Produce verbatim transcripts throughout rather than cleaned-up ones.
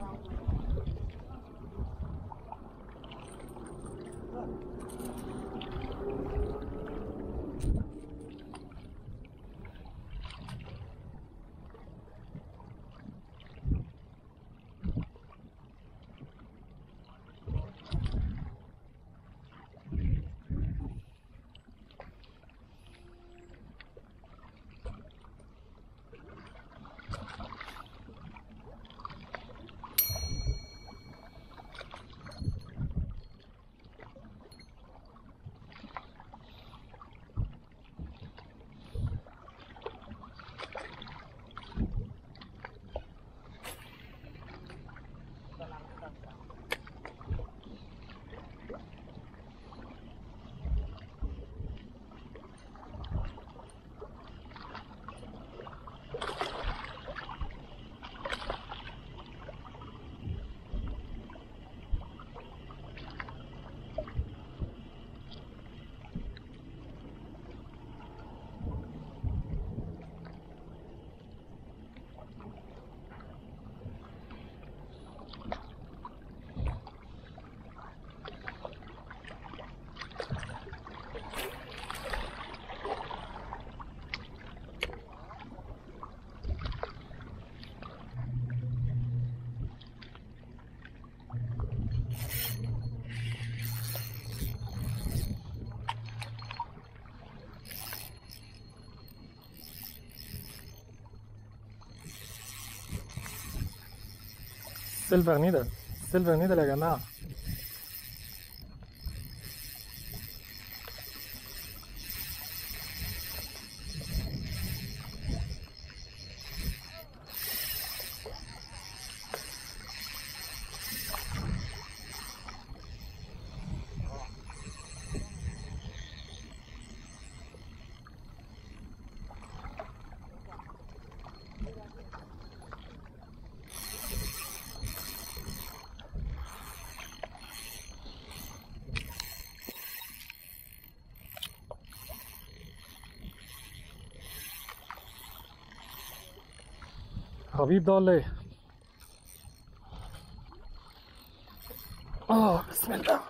سيلفر نيدل، سيلفر نيدل يا جماعة. ربيب ده ولا ايه؟ اه بسم الله.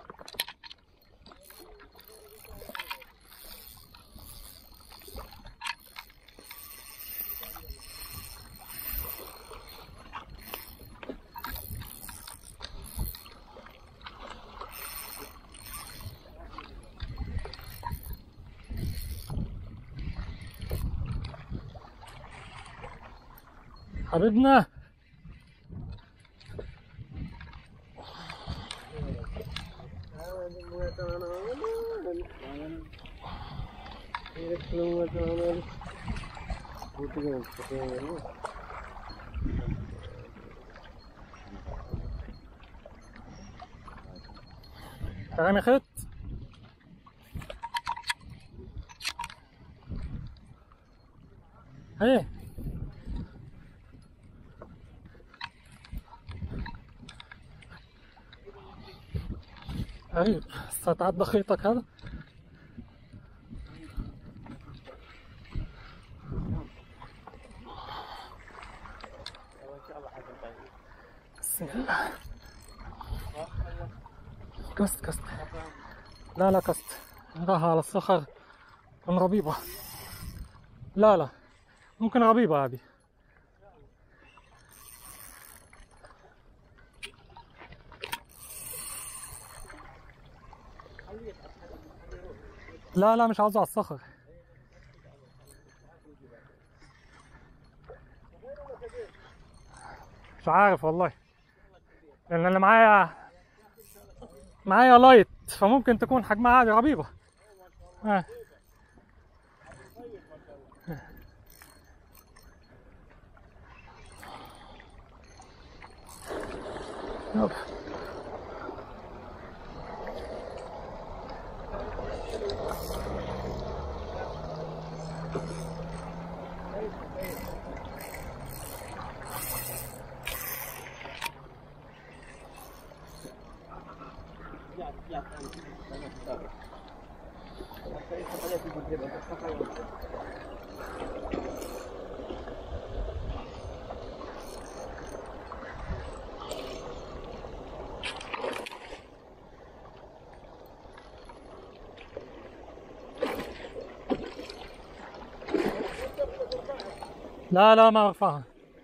حبيبنا تمام خيط. ايه غريب ستعدى خيطك هذا. بسم الله. كست كست لا لا كست راها على الصخر من ربيبة. لا لا ممكن ربيبة هذه. لا لا مش عاوزة على الصخر. مش عارف والله، لأن اللي معايا معايا لايت فممكن تكون حجمها عادي ربيبة. آه. يلا لا لا ما ارفعها.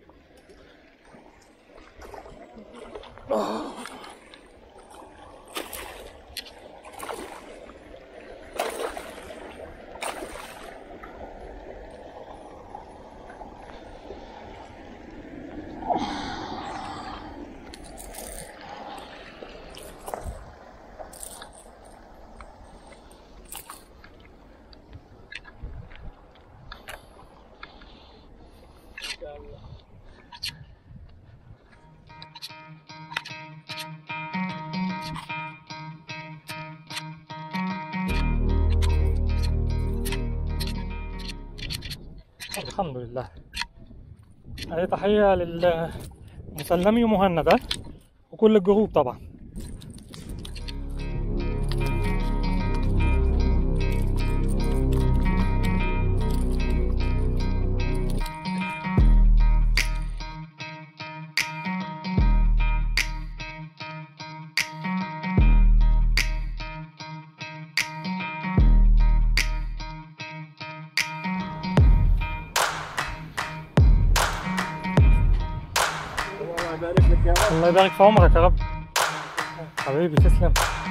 الحمد لله. هذه تحية للمسلمي ومهند وكل الجروب طبعا. الله يبارك في عمرك يا رب حبيبي، تسلم.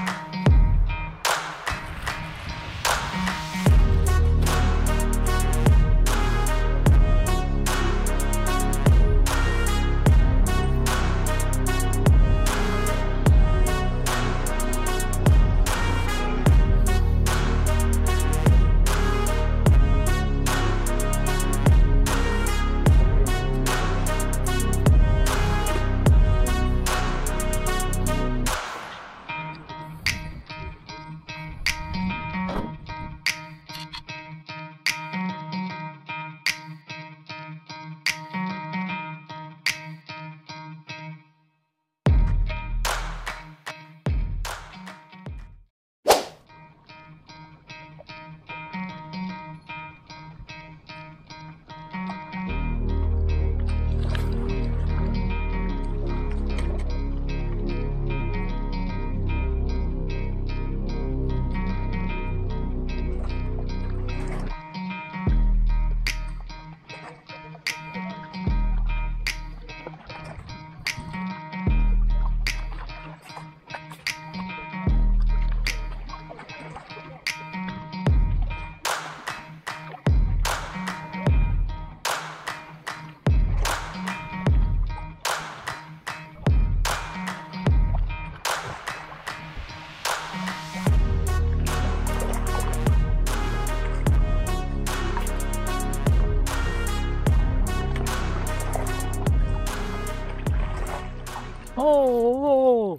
اوه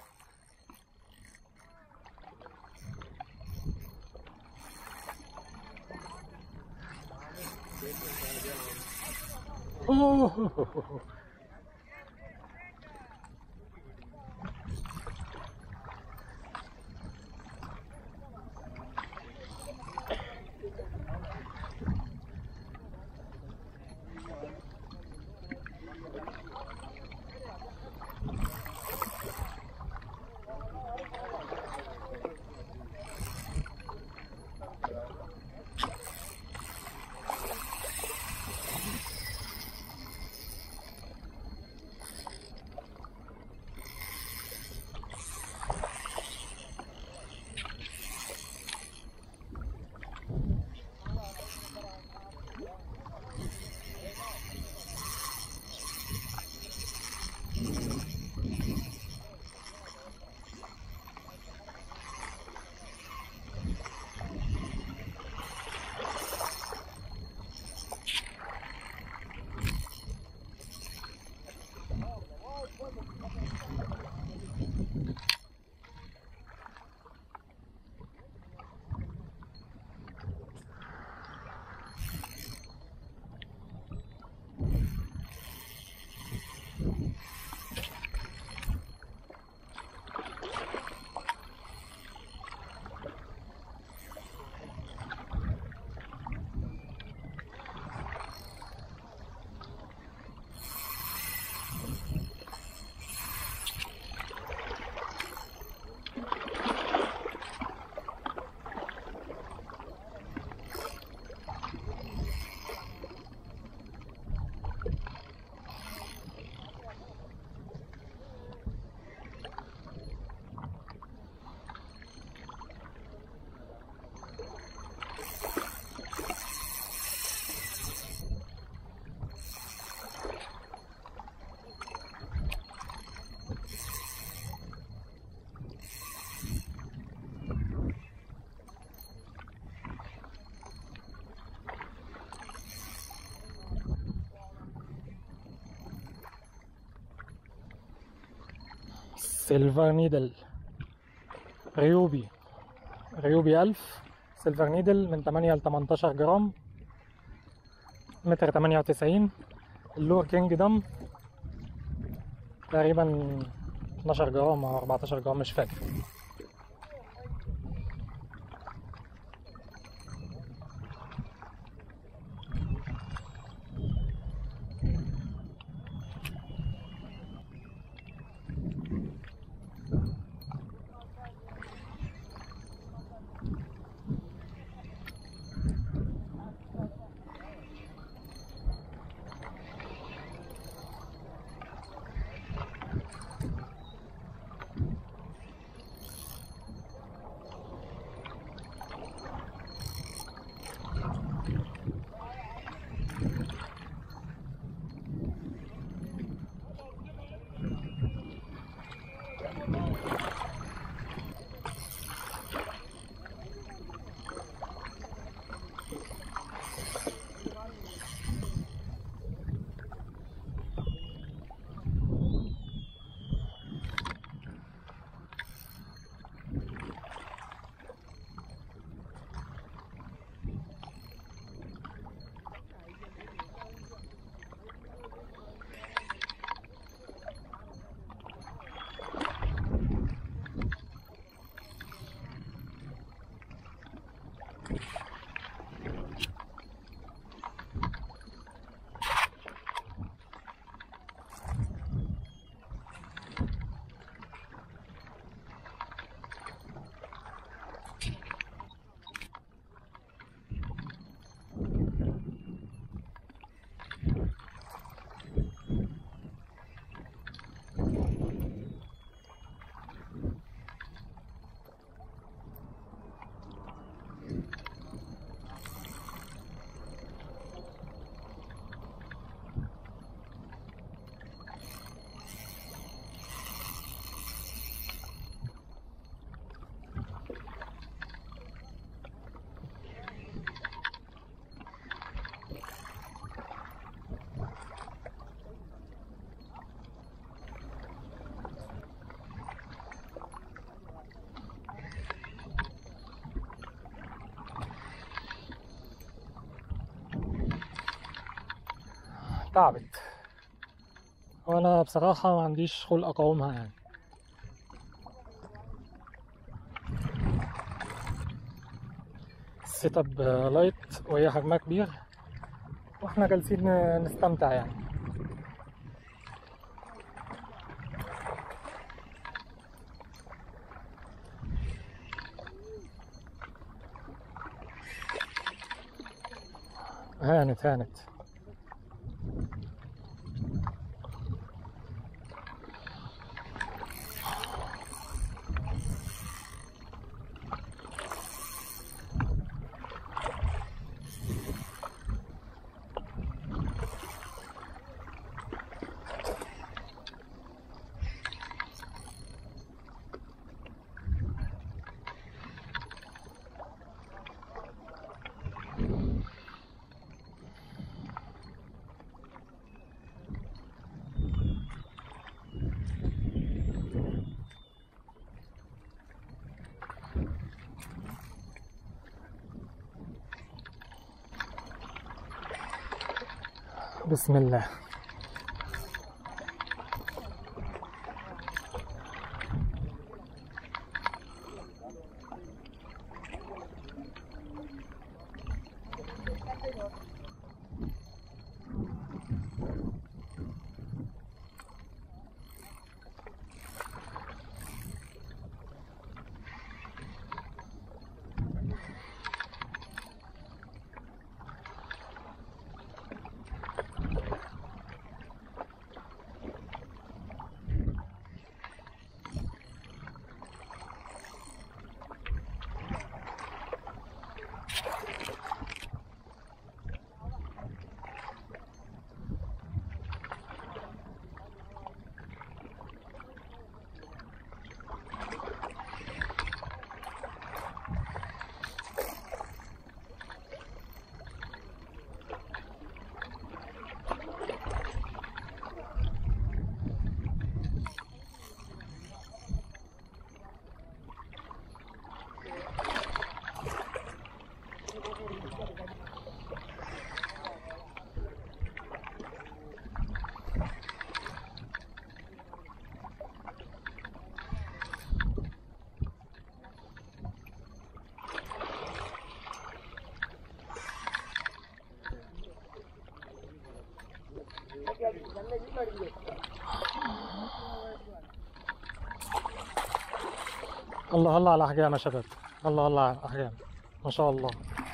اوه اوه سيلفر نيدل ريوبي ريوبي ألف سيلفر نيدل من تمانية ل تمنتاشر جرام، متر تمانية وتسعين. اللور كينجدم تقريبا اتناشر جرام او اربعتاشر جرام مش فاكر. تعبت، وانا بصراحة ما عنديش خلق اقاومها يعني. السيت اب لايت وهي حجمها كبير، واحنا جالسين نستمتع يعني. هانت هانت بسم الله. الله الله على الاحجام يا شباب، الله الله على الاحجام ما شاء الله.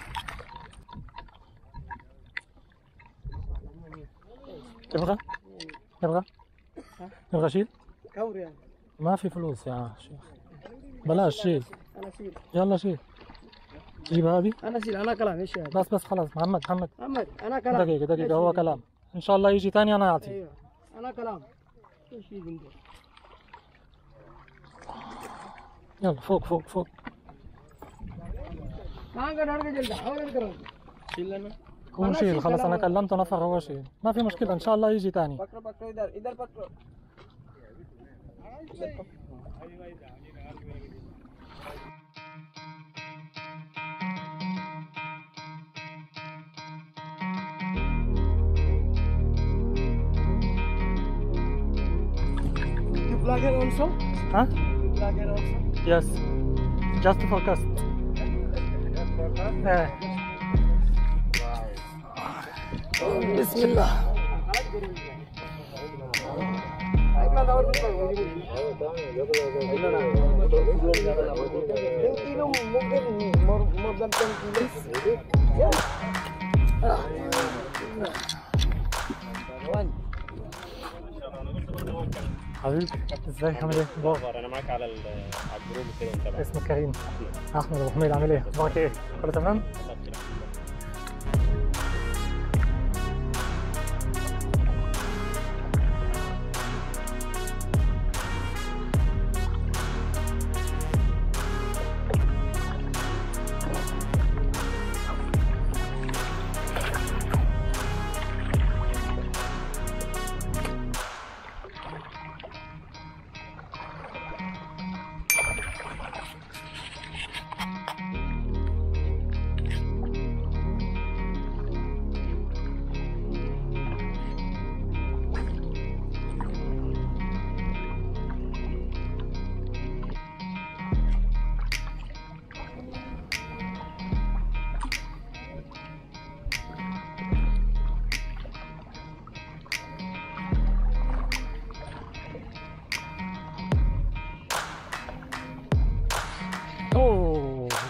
تبغى؟ تبغى؟ تبغى شيل؟ كور يعني. ما في فلوس يا شيخ. بلاش شيل. انا شيل. يلا شيل. جيب هذه. انا شيل انا كلام ايش يعني؟ بس بس خلاص محمد محمد. محمد انا كلام. دقيقة دقيقة هو كلام. ان شاء الله يجي ثاني انا اعطيه. ايوه انا كلام. ايش يجي؟ يلا فوق فوق فوق. ما قدر ارجع جلد حاول اقرا. شيل لنا. كون شيل خلاص انا كلمته نفر هو شيل. ما في مشكلة ان شاء الله يجي ثاني. पकड़ो पकड़ो इधर इधर पकड़ो You vlogger also? Huh? You vlogger also? Yes. Just focus. Eh. بسم الله. حبيبي ازيك عامل ايه؟ انا معاك على على الجروب كده انت بقى. اسمك كريم. احمد ابو حميد عامل ايه؟ اخبارك ايه؟ كله تمام؟ اوه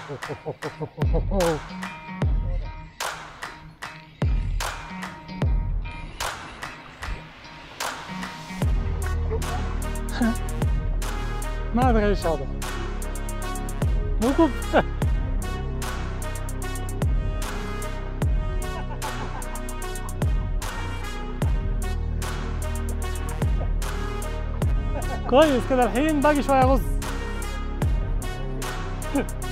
ما ادري ايش هذا. موقف كويس كده. الحين باقي شويه رز.